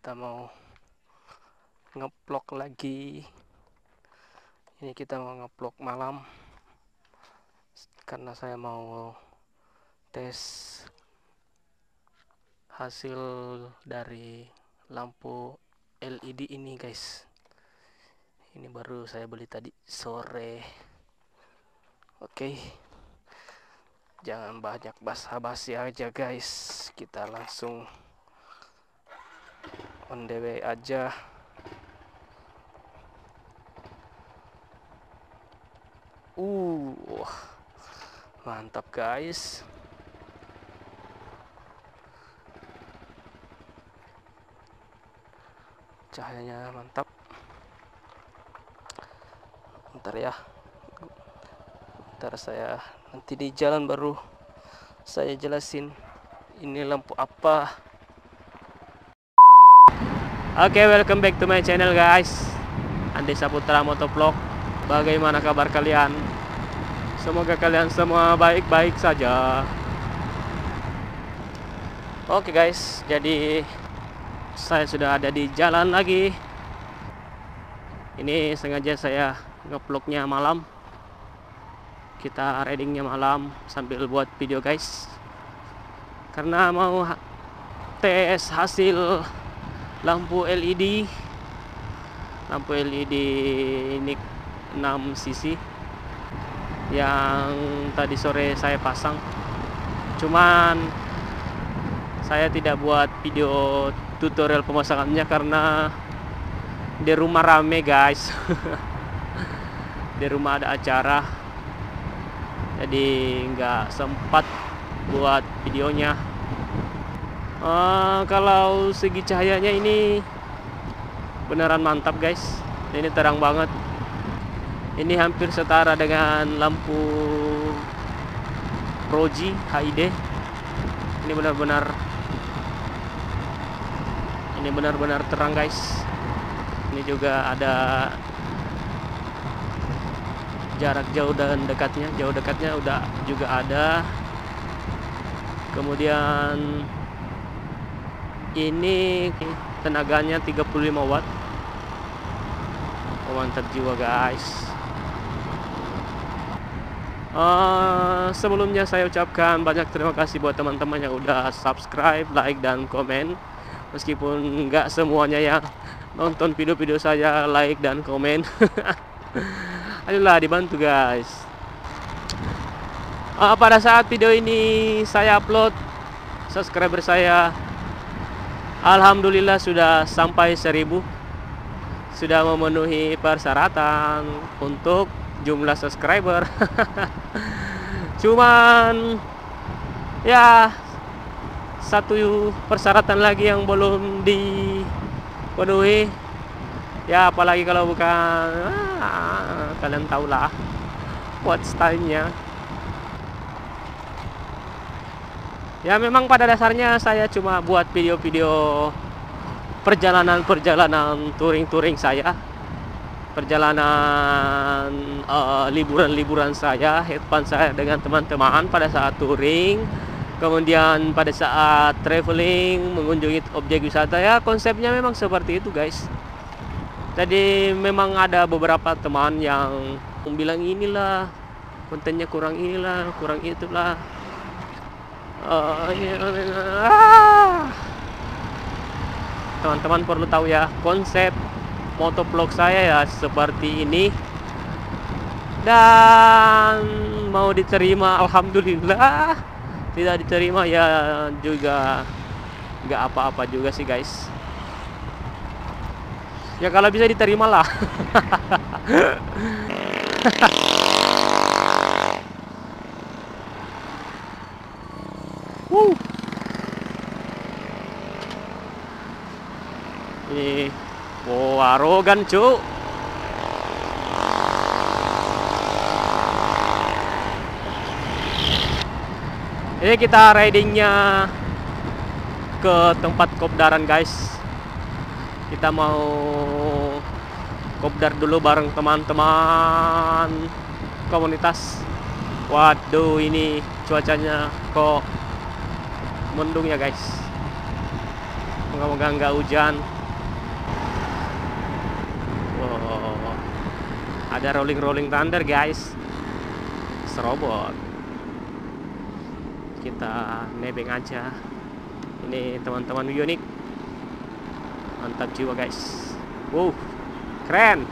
kita mau ngeplok lagi. Ini kita mau ngeplok malam karena saya mau tes hasil dari lampu LED ini guys. Ini baru saya beli tadi sore. Oke, jangan banyak basa-basi aja guys, kita langsung on the way aja. Mantap guys. Cahayanya mantap. Bentar ya. Ntar saya nanti di jalan baru saya jelasin ini lampu apa. Oke, welcome back to my channel guys, Andi Saputra Motovlog. Bagaimana kabar kalian? Semoga kalian semua baik-baik saja. Oke guys, jadi saya sudah ada di jalan lagi. Ini sengaja saya ngevlognya malam. Kita ridingnya malam sambil buat video guys, karena mau tes hasil lampu LED ini 6 cc yang tadi sore saya pasang. Cuman saya tidak buat video tutorial pemasangannya karena di rumah rame guys. Di rumah ada acara, jadi nggak sempat buat videonya. Kalau segi cahayanya ini beneran mantap guys. Ini terang banget. Ini hampir setara dengan lampu Proji HID. Ini benar-benar terang guys. Ini juga ada jarak jauh dan dekatnya. Jauh dekatnya udah juga ada. Kemudian ini tenaganya 35 watt. Mantap jiwa guys. Sebelumnya saya ucapkan banyak terima kasih buat teman-teman yang udah subscribe, like, dan komen. Meskipun nggak semuanya yang nonton video-video saya like dan komen. Ayolah dibantu guys. Pada saat video ini saya upload, subscriber saya alhamdulillah sudah sampai 1000. Sudah memenuhi persyaratan untuk jumlah subscriber. Cuman ya satu persyaratan lagi yang belum dipenuhi. Ya apalagi kalau bukan kalian tahulah watch time-nya. Ya memang pada dasarnya saya cuma buat video-video perjalanan touring saya, perjalanan liburan saya, head fun saya dengan teman-teman pada saat touring, kemudian pada saat traveling mengunjungi objek wisata. Ya konsepnya memang seperti itu guys. Jadi memang ada beberapa teman yang bilang inilah kontennya kurang, inilah kurang, itulah. Teman-teman perlu tahu ya, konsep motovlog saya ya seperti ini. Dan mau diterima alhamdulillah, tidak diterima ya juga nggak apa-apa juga sih guys. Ya kalau bisa diterima lah. Ini arogan cu. Ini kita ridingnya ke tempat kopdaran guys. Kita mau kopdar dulu bareng teman-teman komunitas. Waduh, ini cuacanya kok mendung ya guys. Moga-moga nggak hujan. Ada rolling thunder guys. Serobot. Kita nebeng aja. Ini teman-teman Bionik. Mantap jiwa guys. Wow, keren.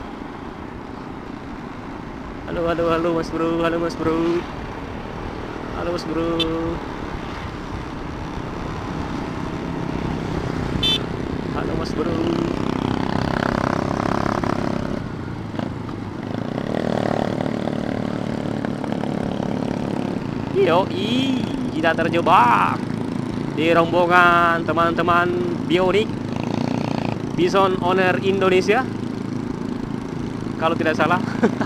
Halo mas bro, halo mas bro. Halo mas bro. Halo mas bro. Yoi, kita terjebak di rombongan teman-teman Bionik Bison Owner Indonesia, kalau tidak salah.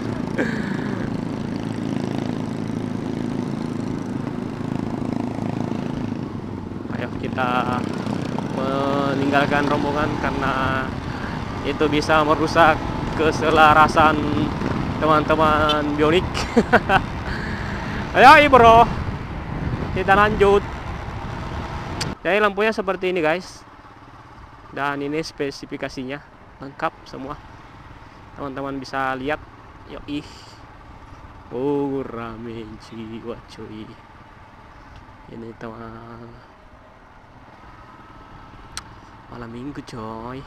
Ayo kita meninggalkan rombongan karena itu bisa merusak keselarasan teman-teman Bionik. Ayo bro, kita lanjut. Jadi lampunya seperti ini guys, dan ini spesifikasinya lengkap semua, teman-teman bisa lihat. Yoi, oh rame jiwa cuy. Ini teman malam minggu coy.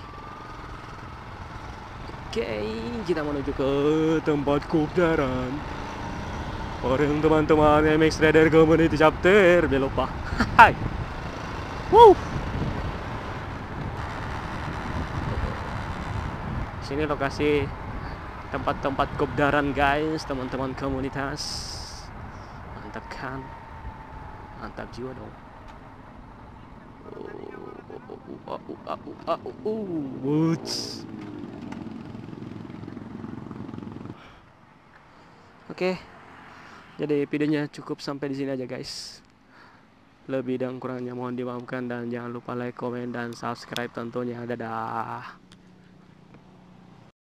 Oke, kita menuju ke tempat kopdaran. Orang teman-teman MX Rider Community Chapter, belok pak. Hai. Woo. Sini lokasi tempat-tempat kopdaran guys, teman-teman komunitas. Mantap kan? Mantap jiwa dong. Oke. Jadi videonya cukup sampai di sini aja guys. Lebih dan kurangnya mohon dimaafkan, dan jangan lupa like, komen, dan subscribe tentunya. Dadah.